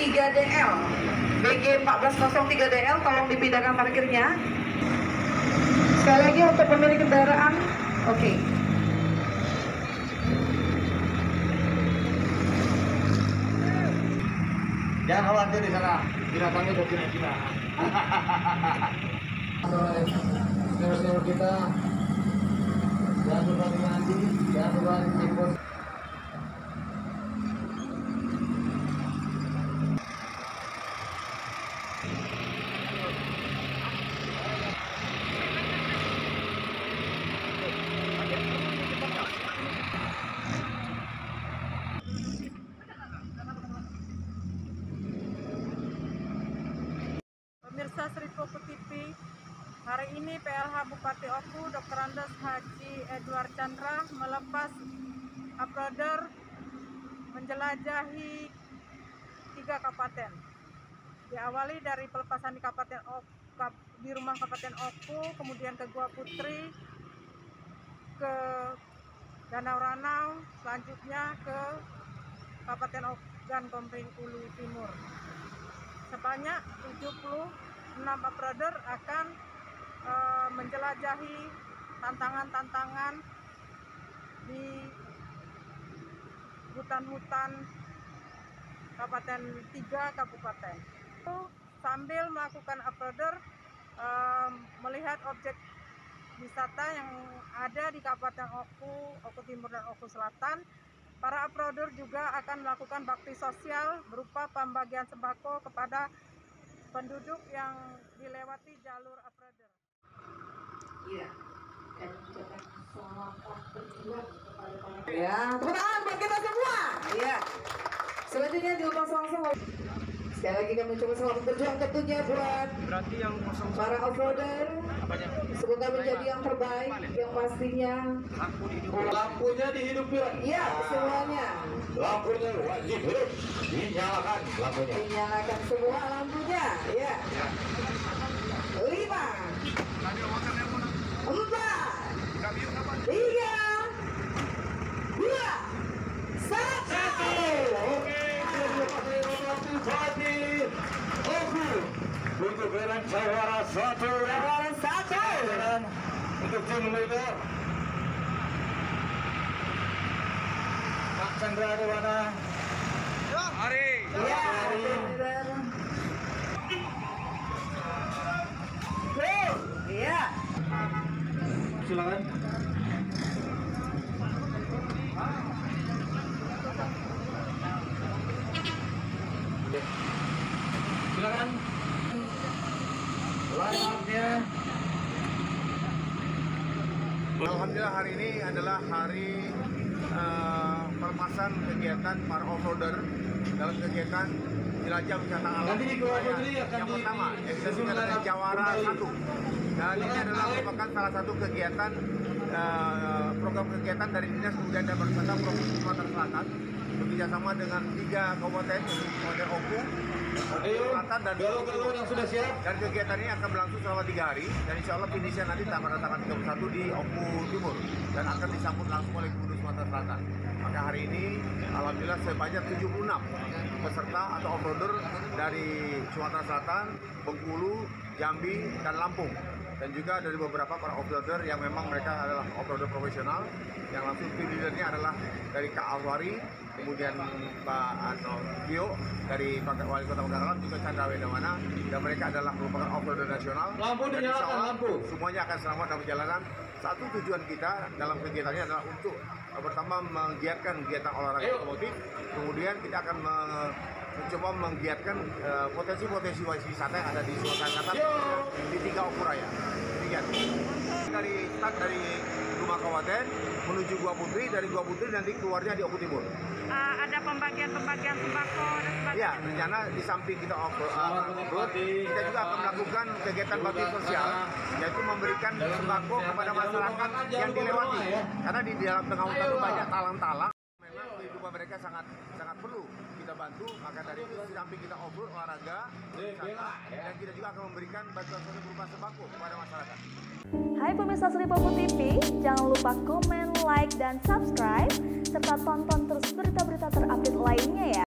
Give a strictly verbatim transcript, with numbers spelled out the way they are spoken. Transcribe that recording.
tiga D L. B G empat belas nol tiga D L, tolong dipindahkan parkirnya. Sekali lagi untuk pemilik kendaraan, oke. Okay. Jangan khawatir di sana, binatangnya udah kira kita. Saudara-saudara kita, jangan lupa mandi, jangan lupa dikepot. Pemirsa Sri Poku T V, hari ini P L H Bupati Oku Doktor Andes Haji Edward Chandra melepas uploader menjelajahi tiga kabupaten. Diawali dari pelepasan di Kabupaten Oku, di rumah Kabupaten Oku, kemudian ke Gua Putri, ke Danau Ranau, selanjutnya ke Kabupaten Ogan Komering Ulu Timur. Sebanyak tujuh puluh enam uploader akan uh, menjelajahi tantangan-tantangan di hutan-hutan kabupaten tiga kabupaten. Sambil melakukan uploader, uh, melihat objek wisata yang ada di Kabupaten Oku, Oku Timur dan Oku Selatan. Para uploader juga akan melakukan bakti sosial berupa pembagian sembako kepada penduduk yang dilewati jalur uploader. Iya. Dan ucapkan selamat berjuang kepada para. Ya, tepuk tangan buat kita semua. Iya. Selanjutnya dilepas langsung. Sekali lagi kami coba selamat berjuang tentunya buat Berarti yang kosong para offroader. Semoga menjadi yang terbaik, yang pastinya. lampunya dihidupkan. Iya, semuanya. Lampunya wajib hidup. Dinyalakan lampunya. Dinyalakan semua lampunya. Iya. Lima, empat, tiga, dua, satu. Untuk beran Jawara satu. Jawara satu. Untuk tim leader Pak Chandra Dewana. Hari. Ya. Iya. Silakan. Silakan. Line-up-nya. Alhamdulillah hari ini adalah hari uh, pelepasan kegiatan para offroader dalam kegiatan jelajah wisata alam. Yang pertama, yang adalah Jawara satu. Dan ini adalah merupakan salah satu kegiatan uh, program kegiatan dari Dinas Kebudayaan dan Pariwisata Provinsi Sumatera Selatan bekerjasama dengan tiga kabupaten, Kabupaten Oku, Selatan dan Oku yang sudah siap. Dan kegiatan ini akan berlangsung selama tiga hari dan insya Allah finishnya nanti pada tanggal tiga puluh satu di Oku Timur dan akan disambut langsung oleh Gubernur Sumatera Selatan. Maka hari ini alhamdulillah sebanyak tujuh puluh enam peserta atau offroader dari Sumatera Selatan, Bengkulu, Jambi, dan Lampung. Dan juga dari beberapa para offroader yang memang mereka adalah offroader profesional yang langsung tim leadernya adalah dari Kak Alwari, kemudian Pak Ano Bio dari Pak Wali Kota Pekalongan, juga Chandra Dewana, dan mereka adalah merupakan offroader nasional. Lampu dinyalakan, lampu. Semuanya akan selamat dalam perjalanan. Satu tujuan kita dalam kegiatan ini adalah untuk pertama menggiatkan kegiatan olahraga otomotif, kemudian kita akan mencoba menggiatkan potensi-potensi uh, wisata yang ada di Sumatera Selatan di tiga Oku Raya. Demikian. Dari start dari rumah kabupaten menuju Gua Putri, dari Gua Putri nanti keluarnya di Oku Timur. Uh, ada pembagian-pembagian sembako dan sebagainya. Ya, rencana di samping kita off-road, uh, kita juga akan melakukan kegiatan bakti sosial, yaitu memberikan sembako kepada masyarakat yang dilewati. Karena di dalam tengah hutan itu banyak talang-talang. Memang kehidupan mereka sangat sangat perlu kita bantu. Maka dari itu di samping kita off-road, olahraga, wisata, dan kita juga akan memberikan bantuan sosial berupa sembako kepada masyarakat. Hai pemirsa Sri Poku T V, jangan lupa komen, like, dan subscribe, serta tonton